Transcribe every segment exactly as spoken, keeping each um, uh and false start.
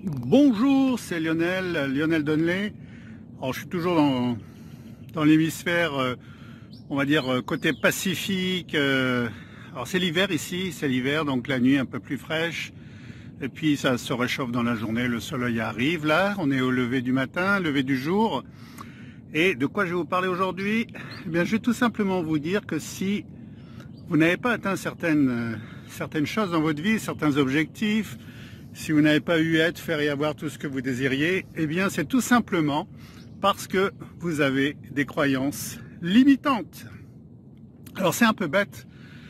Bonjour, c'est Lionel, Lionel Donnelly. Alors, je suis toujours dans, dans l'hémisphère, euh, on va dire, euh, côté Pacifique. Euh, alors, c'est l'hiver ici, c'est l'hiver, donc la nuit un peu plus fraîche. Et puis, ça se réchauffe dans la journée, le soleil arrive. Là, on est au lever du matin, lever du jour. Et de quoi je vais vous parler aujourd'hui? Eh bien, je vais tout simplement vous dire que si vous n'avez pas atteint certaines, euh, certaines choses dans votre vie, certains objectifs, si vous n'avez pas eu à être, faire et avoir tout ce que vous désiriez, eh bien c'est tout simplement parce que vous avez des croyances limitantes. Alors c'est un peu bête.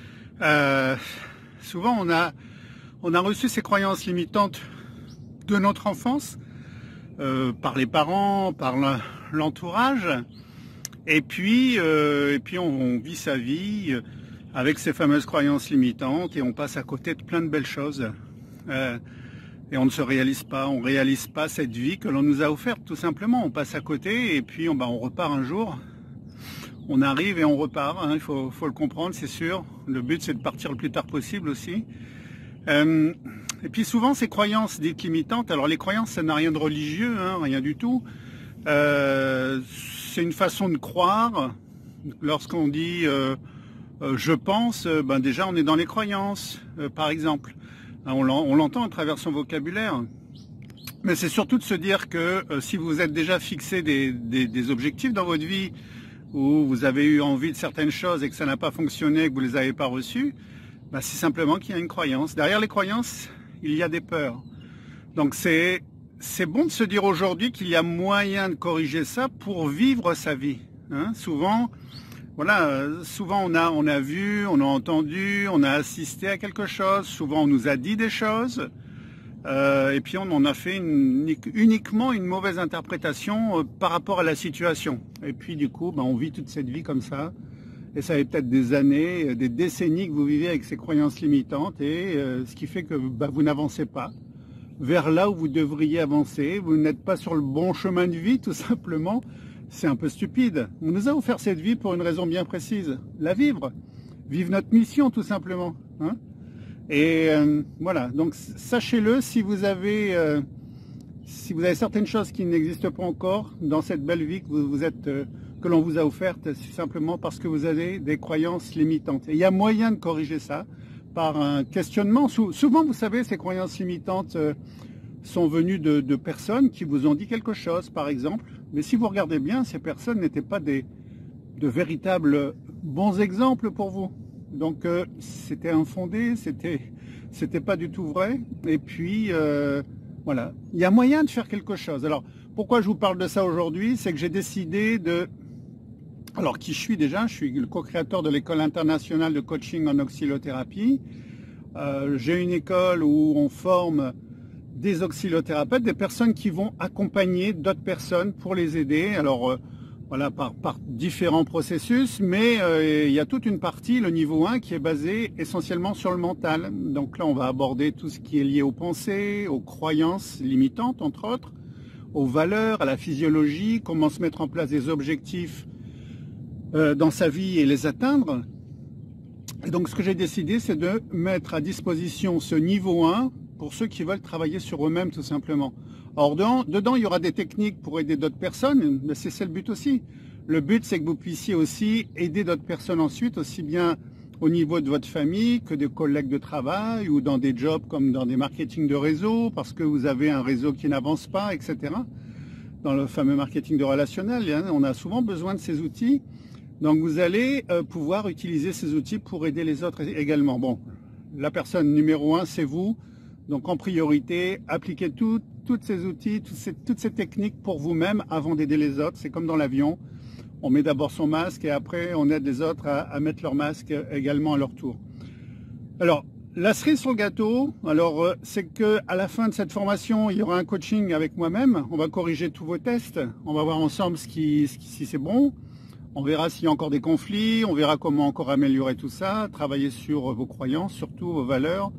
Euh, souvent on a, on a reçu ces croyances limitantes de notre enfance, euh, par les parents, par l'entourage, et puis, euh, et puis on, on vit sa vie avec ces fameuses croyances limitantes et on passe à côté de plein de belles choses. Euh, Et on ne se réalise pas, on ne réalise pas cette vie que l'on nous a offerte, tout simplement. On passe à côté et puis on, bah, on repart un jour. On arrive et on repart, hein, il faut, faut le comprendre, c'est sûr. Le but, c'est de partir le plus tard possible aussi. Euh, et puis souvent, ces croyances dites limitantes, alors les croyances, ça n'a rien de religieux, hein, rien du tout. Euh, c'est une façon de croire. Lorsqu'on dit euh, euh, « je pense euh, », ben déjà, on est dans les croyances, euh, par exemple. On l'entend à travers son vocabulaire. Mais c'est surtout de se dire que euh, si vous êtes déjà fixé des, des, des objectifs dans votre vie, où vous avez eu envie de certaines choses et que ça n'a pas fonctionné, que vous ne les avez pas reçues, bah, c'est simplement qu'il y a une croyance. Derrière les croyances, il y a des peurs. Donc c'est c'est bon de se dire aujourd'hui qu'il y a moyen de corriger ça pour vivre sa vie. Hein, souvent... Voilà, souvent on a, on a vu, on a entendu, on a assisté à quelque chose, souvent on nous a dit des choses, euh, et puis on en a fait une, uniquement une mauvaise interprétation euh, par rapport à la situation. Et puis du coup, ben, on vit toute cette vie comme ça, et ça fait peut-être des années, des décennies que vous vivez avec ces croyances limitantes, et euh, ce qui fait que ben, vous n'avancez pas vers là où vous devriez avancer, vous n'êtes pas sur le bon chemin de vie tout simplement. C'est un peu stupide. On nous a offert cette vie pour une raison bien précise, la vivre, vivre notre mission tout simplement. Hein, et euh, voilà, donc sachez-le, si vous avez euh, si vous avez certaines choses qui n'existent pas encore dans cette belle vie que vous, vous êtes euh, que l'on vous a offerte, c'est simplement parce que vous avez des croyances limitantes. Et il y a moyen de corriger ça par un questionnement. Sou souvent, vous savez, ces croyances limitantes euh, sont venues de, de personnes qui vous ont dit quelque chose, par exemple. Mais si vous regardez bien, ces personnes n'étaient pas des, de véritables bons exemples pour vous. Donc euh, c'était infondé, c'était c'était pas du tout vrai. Et puis euh, voilà, il y a moyen de faire quelque chose. Alors pourquoi je vous parle de ça aujourd'hui? C'est que j'ai décidé de... Alors qui je suis déjà? Je suis le co-créateur de l'école internationale de coaching en oscillothérapie. Euh, j'ai une école où on forme des oscillothérapeutes, des personnes qui vont accompagner d'autres personnes pour les aider, alors euh, voilà, par, par différents processus, mais euh, il y a toute une partie, le niveau un, qui est basé essentiellement sur le mental. Donc là, on va aborder tout ce qui est lié aux pensées, aux croyances limitantes, entre autres, aux valeurs, à la physiologie, comment se mettre en place des objectifs euh, dans sa vie et les atteindre. Et donc, ce que j'ai décidé, c'est de mettre à disposition ce niveau un pour ceux qui veulent travailler sur eux-mêmes tout simplement. Alors dedans, dedans, il y aura des techniques pour aider d'autres personnes, mais c'est le but aussi. Le but, c'est que vous puissiez aussi aider d'autres personnes ensuite, aussi bien au niveau de votre famille que des collègues de travail ou dans des jobs comme dans des marketing de réseau, parce que vous avez un réseau qui n'avance pas, et cetera. Dans le fameux marketing de relationnel, hein, on a souvent besoin de ces outils. Donc vous allez euh, pouvoir utiliser ces outils pour aider les autres également. Bon, la personne numéro un, c'est vous. Donc en priorité, appliquez tout, tous ces outils, toutes ces, toutes ces techniques pour vous-même avant d'aider les autres. C'est comme dans l'avion, on met d'abord son masque et après on aide les autres à, à mettre leur masque également à leur tour. Alors, la cerise sur le gâteau, alors c'est que à la fin de cette formation, il y aura un coaching avec moi-même. On va corriger tous vos tests, on va voir ensemble ce qui, ce qui, si c'est bon. On verra s'il y a encore des conflits, on verra comment encore améliorer tout ça, travailler sur vos croyances, surtout vos valeurs.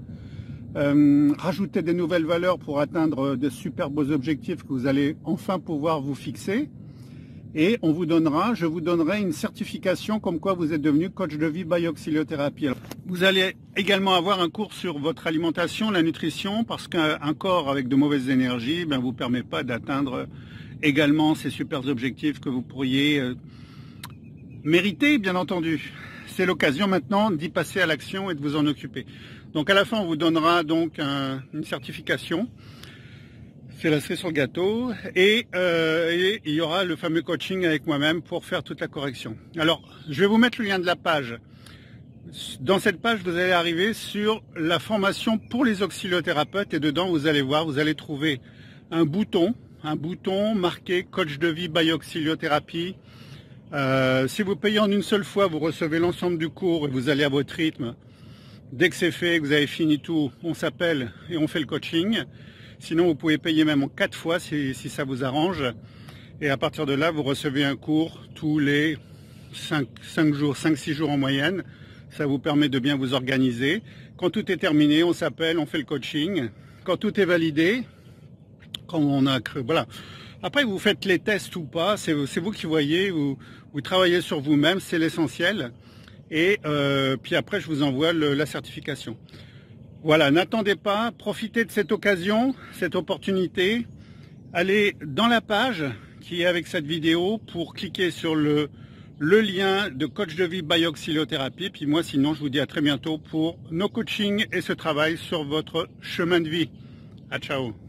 Euh, rajouter des nouvelles valeurs pour atteindre de super beaux objectifs que vous allez enfin pouvoir vous fixer. et on vous donnera, je vous donnerai une certification comme quoi vous êtes devenu coach de vie by auxiliothérapie. Alors, vous allez également avoir un cours sur votre alimentation, la nutrition, parce qu'un corps avec de mauvaises énergies ne vous permet pas d'atteindre également ces super objectifs que vous pourriez euh, mériter, bien entendu. C'est l'occasion maintenant d'y passer à l'action et de vous en occuper. Donc à la fin, on vous donnera donc un, une certification. C'est la cerise sur le gâteau, et, euh, et il y aura le fameux coaching avec moi-même pour faire toute la correction. Alors, je vais vous mettre le lien de la page. Dans cette page, vous allez arriver sur la formation pour les auxiliothérapeutes, et dedans, vous allez voir, vous allez trouver un bouton, un bouton marqué coach de vie by auxiliothérapie. Euh, si vous payez en une seule fois, vous recevez l'ensemble du cours et vous allez à votre rythme. Dès que c'est fait, que vous avez fini tout, on s'appelle et on fait le coaching. Sinon, vous pouvez payer même en quatre fois si, si ça vous arrange. Et à partir de là, vous recevez un cours tous les cinq jours, cinq six jours en moyenne. Ça vous permet de bien vous organiser. Quand tout est terminé, on s'appelle, on fait le coaching. Quand tout est validé, quand on a cru, voilà. Après, vous faites les tests ou pas, c'est vous qui voyez, vous, vous travaillez sur vous-même, c'est l'essentiel. Et euh, puis après, je vous envoie le, la certification. Voilà, n'attendez pas, profitez de cette occasion, cette opportunité. Allez dans la page qui est avec cette vidéo pour cliquer sur le, le lien de coach de vie by auxiliothérapie. Puis moi, sinon, je vous dis à très bientôt pour nos coachings et ce travail sur votre chemin de vie. À ciao.